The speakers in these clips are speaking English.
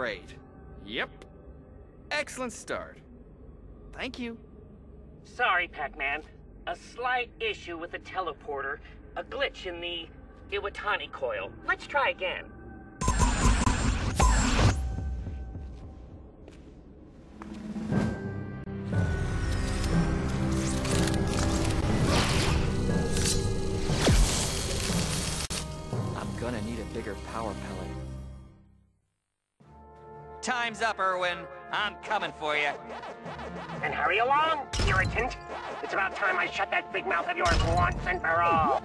Great. Yep. Excellent start. Thank you. Sorry, Pac-Man. A slight issue with the teleporter. A glitch in the Iwatani coil. Let's try again. I'm gonna need a bigger power pellet. Time's up, Irwin. I'm coming for you. And hurry along, irritant. It's about time I shut that big mouth of yours once and for all.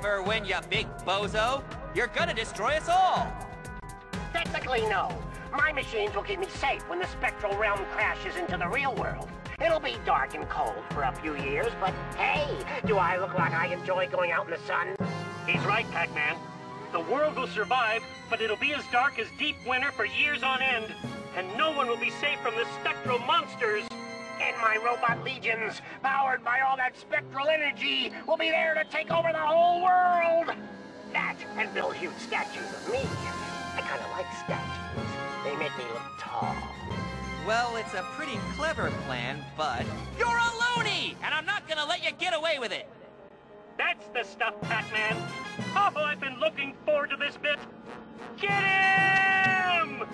never win, you big bozo. You're gonna destroy us all. Technically, no. My machines will keep me safe when the spectral realm crashes into the real world. It'll be dark and cold for a few years, but hey, do I look like I enjoy going out in the sun? He's right, Pac-Man. The world will survive, but it'll be as dark as deep winter for years on end. And no one will be safe from the spectral monsters. And my robot legions, powered by all that spectral energy, will be there to take over the whole world! That, and build huge statues of me. I kind of like statues. They make me look tall. Well, it's a pretty clever plan, but you're a loony, and I'm not gonna let you get away with it. That's the stuff, Pac-Man. Oh, I've been looking forward to this bit. Get him!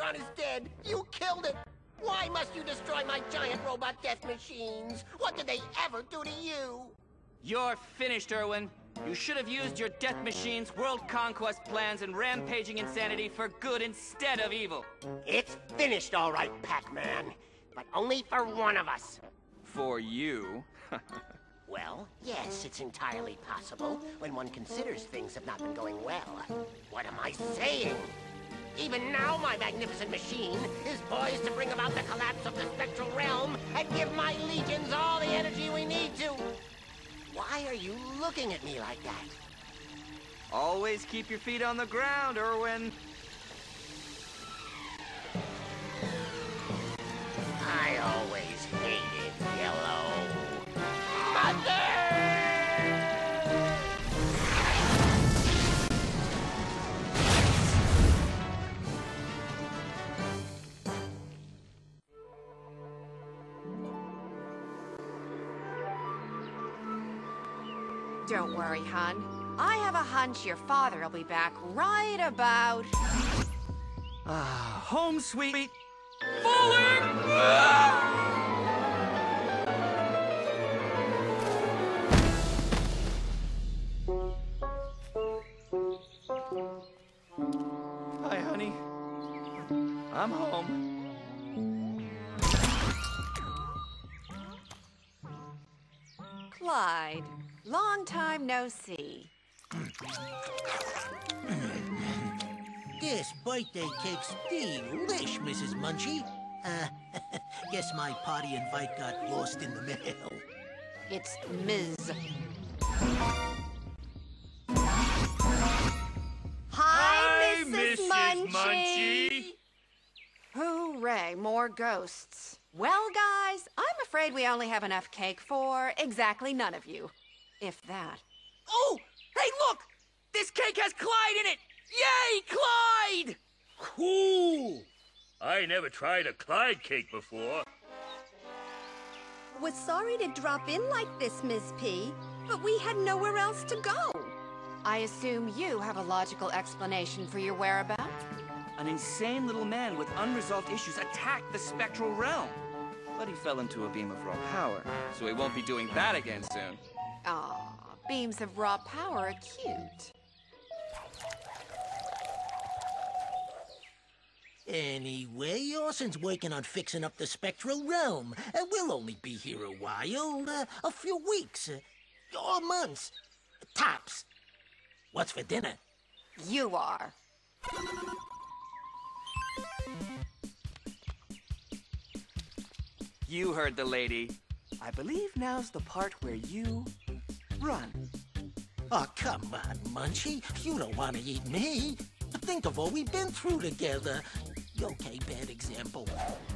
Megatron is dead. You killed it. Why must you destroy my giant robot death machines? What did they ever do to you? You're finished, Erwin. You should have used your death machines, world conquest plans, and rampaging insanity for good instead of evil. It's finished, all right, Pac-Man. But only for one of us. For you? Well, yes, it's entirely possible when one considers things have not been going well. What am I saying? Even now, my magnificent machine is poised to bring about the collapse of the spectral realm and give my legions all the energy we need to. Why are you looking at me like that? Always keep your feet on the ground, Erwin. I always hated yellow. Mother! Don't worry, hon. I have a hunch your father will be back right about... Home sweet... Falling! Hi, honey. I'm home. Clyde, long time no see. This birthday cake's delish, Mrs. Munchie. Guess my party invite got lost in the mail. It's Ms. Hi, Mrs. Munchie. Hooray, more ghosts. Well, guys, I'm afraid we only have enough cake for exactly none of you. If that. Oh! Hey, look! This cake has Clyde in it! Yay, Clyde! Cool! I never tried a Clyde cake before. Was sorry to drop in like this, Miss P, but we had nowhere else to go. I assume you have a logical explanation for your whereabouts? An insane little man with unresolved issues attacked the spectral realm. But he fell into a beam of raw power, so he won't be doing that again soon. Aw, beams of raw power are cute. Anyway, Orson's working on fixing up the spectral realm. We'll only be here a while, a few weeks, or months, tops. What's for dinner? You are. You heard the lady. I believe now's the part where you run. Oh, come on, Munchie. You don't want to eat me. Think of all we've been through together. Okay, bad example.